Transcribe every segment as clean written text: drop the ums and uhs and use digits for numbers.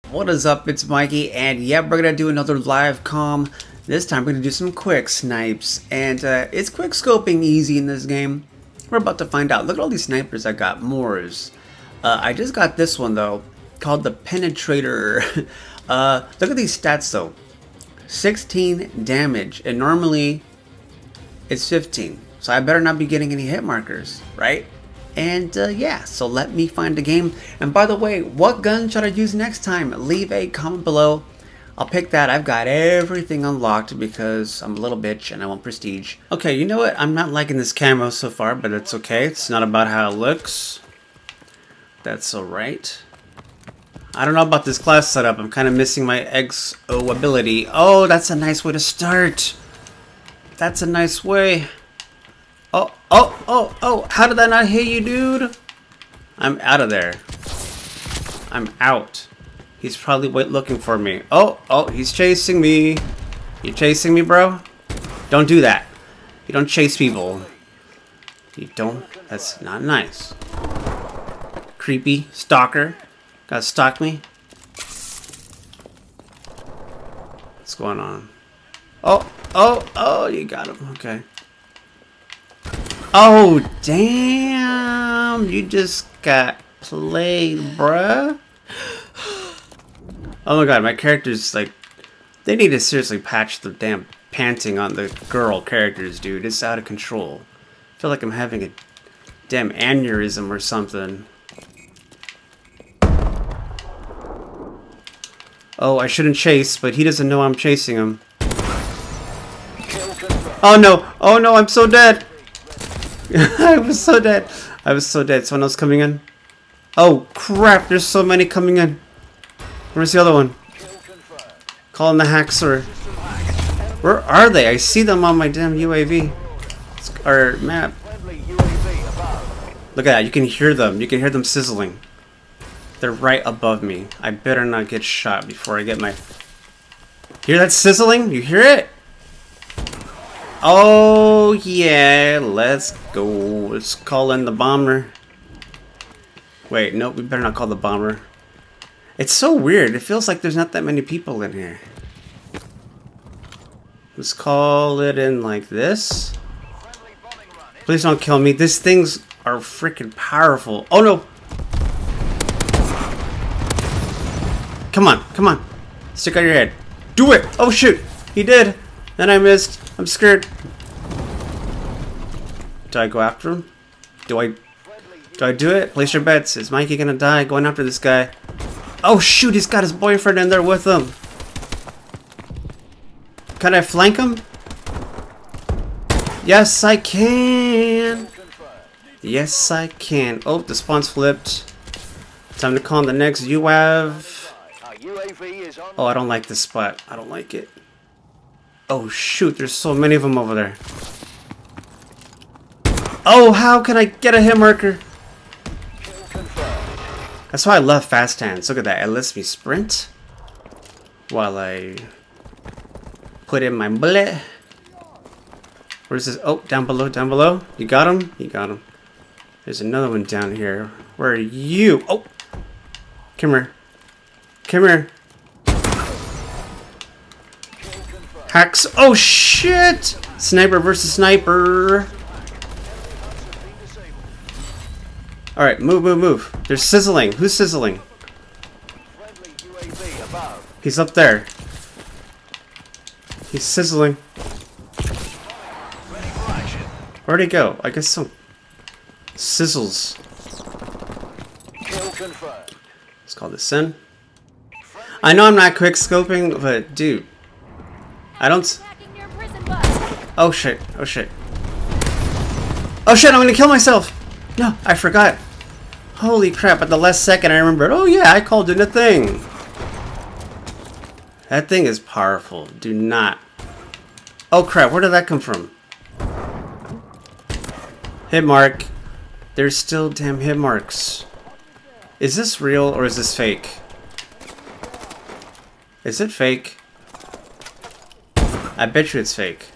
What is up? It's Mikey, and yeah, we're gonna do another live comm. This time we're gonna do some quick snipes, and it's quick scoping easy in this game. We're about to find out. Look at all these snipers I got. Moors. I just got this one though, called the Penetrator. Look at these stats though. 16 damage, and normally it's 15. So I better not be getting any hit markers, right? And yeah, so let me find a game. And by the way, what gun should I use next time? Leave a comment below. I'll pick that. I've got everything unlocked because I'm a little bitch and I want prestige. Okay, you know what? I'm not liking this camo so far, but it's okay. It's not about how it looks. That's alright. I don't know about this class setup. I'm kind of missing my XO ability. Oh, that's a nice way to start. That's a nice way. Oh, how did that not hit you, dude? I'm out of there. I'm out. He's probably looking for me. Oh, he's chasing me. You chasing me, bro? Don't do that. You don't chase people. You don't. That's not nice. Creepy stalker. Gotta stalk me. What's going on? Oh, you got him. Okay. Oh, damn! You just got played, bruh. Oh my god, my characters, like, they need to seriously patch the damn panting on the girl characters, dude. It's out of control. I feel like I'm having a damn aneurysm or something. Oh, I shouldn't chase, but he doesn't know I'm chasing him. Oh no, I'm so dead! I was so dead. I was so dead. Someone else coming in? Oh crap, there's so many coming in. Where's the other one? Calling the Haxor. Where are they? I see them on my damn UAV. Or map. Look at that, you can hear them. You can hear them sizzling. They're right above me. I better not get shot before I get my... Hear that sizzling? You hear it? Oh yeah, let's go. Let's call in the bomber. Wait, no, we better not call the bomber. It's so weird. It feels like there's not that many people in here. Let's call it in like this. Please don't kill me. These things are freaking powerful. Oh no! Come on. Stick out your head. Do it! Oh shoot! He did! Then I missed. I'm scared. Do I go after him? Do I do it? Place your bets. Is Mikey gonna die going after this guy? Oh shoot, he's got his boyfriend in there with him. Can I flank him? Yes, I can. Yes, I can. Oh, the spawn's flipped. Time to call on the next UAV. Oh, I don't like this spot. I don't like it. Oh shoot, there's so many of them over there. Oh, how can I get a hit marker? That's why I love fast hands. Look at that. It lets me sprint while I put in my bullet. Where's this? Oh, down below. You got him? You got him. There's another one down here. Where are you? Oh, come here. Hacks. Oh shit! Sniper versus sniper. Alright, move. They're sizzling. Who's sizzling? He's up there. He's sizzling. Where'd he go? I guess some sizzles. Let's call this in. I know I'm not quick scoping, but dude. I don't... Oh shit, I'm gonna kill myself! No, I forgot. Holy crap, at the last second I remembered, oh yeah, I called in a thing. That thing is powerful, do not. Oh crap, where did that come from? Hit mark. There's still damn hit marks. Is this real or is this fake? Is it fake? I bet you it's fake.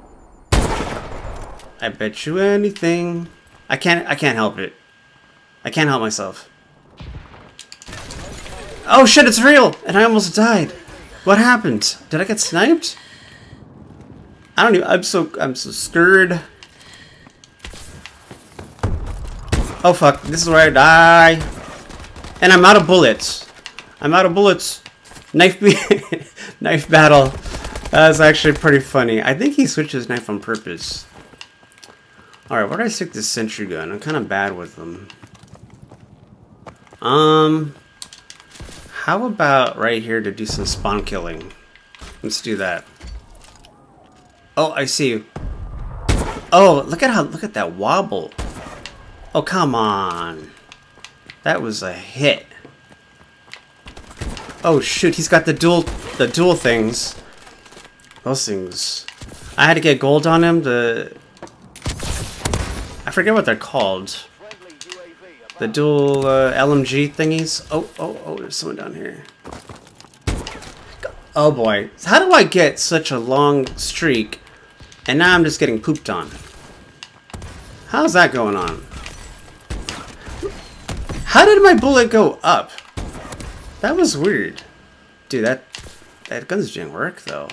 I bet you anything. I can't help it. I can't help myself. Oh shit, it's real! And I almost died. What happened? Did I get sniped? I don't even, I'm so scared. Oh fuck, this is where I die. And I'm out of bullets. I'm out of bullets. Knife knife battle. That's actually pretty funny. I think he switched his knife on purpose. Alright, where do I stick this sentry gun? I'm kind of bad with them. How about right here to do some spawn killing? Let's do that. Oh, I see you. Oh, look at that wobble. Oh, come on. That was a hit. Oh shoot, he's got the dual things. Those things. I had to get gold on him to... I forget what they're called. The dual LMG thingies. Oh, there's someone down here. Oh boy. How do I get such a long streak and now I'm just getting pooped on? How's that going on? How did my bullet go up? That was weird. Dude, that guns didn't work though.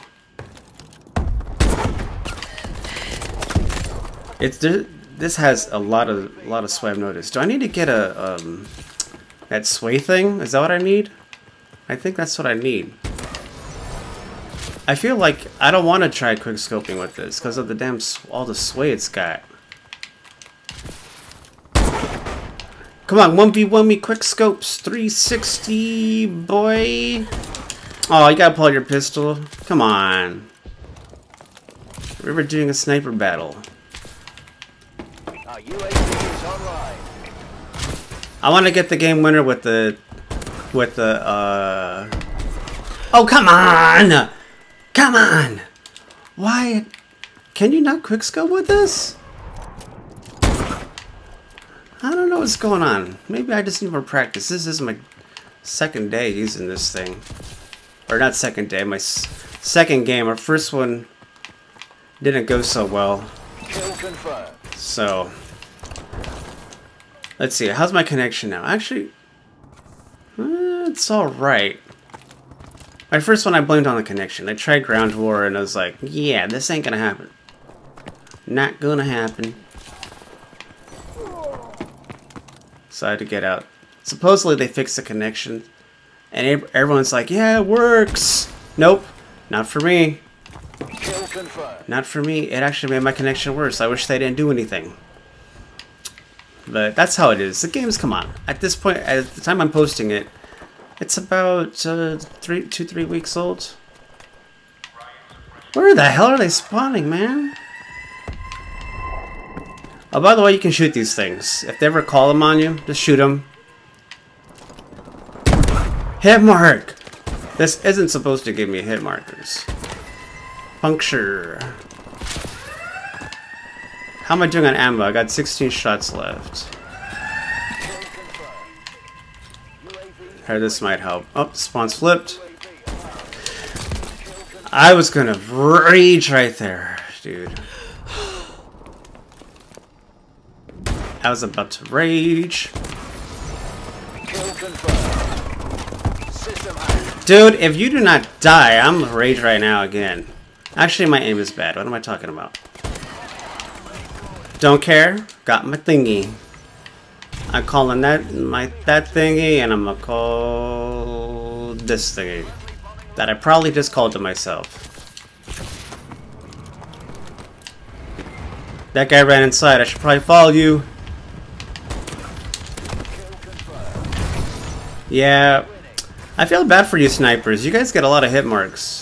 This has a lot of sway I've noticed. Do I need to get a that sway thing? Is that what I need? I think that's what I need. I feel like I don't want to try quick scoping with this because of the damn all the sway it's got. Come on, 1v1 me, quick scopes, 360, boy. Oh, you gotta pull out your pistol. Come on. We were doing a sniper battle. I want to get the game winner with the Oh, come on! Come on! Why? Can you not quickscope with this? I don't know what's going on. Maybe I just need more practice. This is my second day using this thing. Or not second day, my second game. Our first one didn't go so well. So, let's see. How's my connection now? Actually, it's alright. My first one I blamed on the connection. I tried ground war and I was like, yeah, this ain't gonna happen. Not gonna happen. So I had to get out. Supposedly they fixed the connection. And everyone's like, yeah, it works. Nope. Not for me. Not for me. It actually made my connection worse. I wish they didn't do anything. But that's how it is. The game's, come on. At this point, at the time I'm posting it, it's about 2-3 weeks old. Where the hell are they spawning, man? Oh, by the way, you can shoot these things. If they ever call them on you, just shoot them. Hit mark! This isn't supposed to give me hit markers. Puncture. How am I doing on ammo? I got 16 shots left. Here, this might help. Oh, spawn's flipped. I was gonna rage right there, dude. I was about to rage. Dude, if you do not die, I'm gonna rage right now again. Actually, my aim is bad. What am I talking about? Don't care. Got my thingy. I'm calling that that thingy, and I'm gonna call this thingy that I probably just called to myself. That guy ran inside. I should probably follow you. Yeah, I feel bad for you snipers. You guys get a lot of hit marks.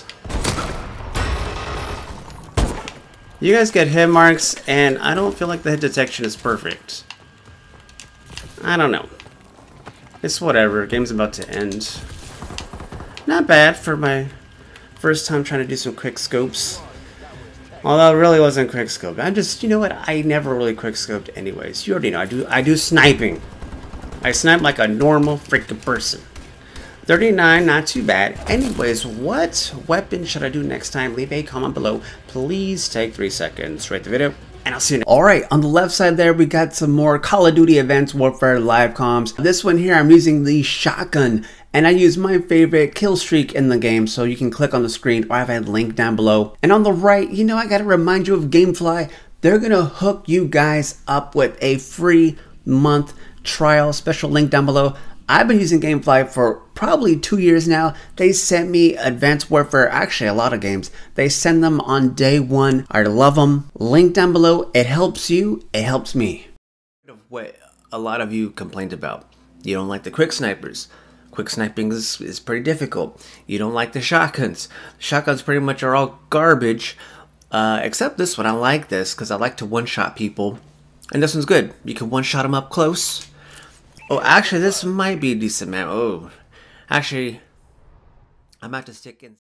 You guys get hit marks, and I don't feel like the hit detection is perfect. I don't know. It's whatever. Game's about to end. Not bad for my first time trying to do some quick scopes. Although it really wasn't quick scope. I just, you know what? I never really quick scoped anyways. You already know. I do sniping. I snipe like a normal freaking person. 39, not too bad. Anyways, what weapon should I do next time? Leave a comment below. Please take 3 seconds. Rate the video, and I'll see you next. Alright, on the left side there, we got some more Call of Duty Advanced Warfare live comms. This one here, I'm using the shotgun And I use my favorite kill streak in the game, so you can click on the screen or I have a link down below. And on the right, you know, I gotta remind you of Gamefly. They're gonna hook you guys up with a free month trial, special link down below. I've been using Gamefly for probably 2 years now. They sent me Advanced Warfare, actually a lot of games. They send them on day one. I love them. Link down below. It helps you, it helps me. What a lot of you complained about. You don't like the quick snipers. Quick sniping is pretty difficult. You don't like the shotguns. Shotguns pretty much are all garbage. Except this one. I like this because I like to one-shot people. And this one's good. You can one-shot them up close. Oh, actually, this might be a decent map. Oh, actually, I'm about to stick in.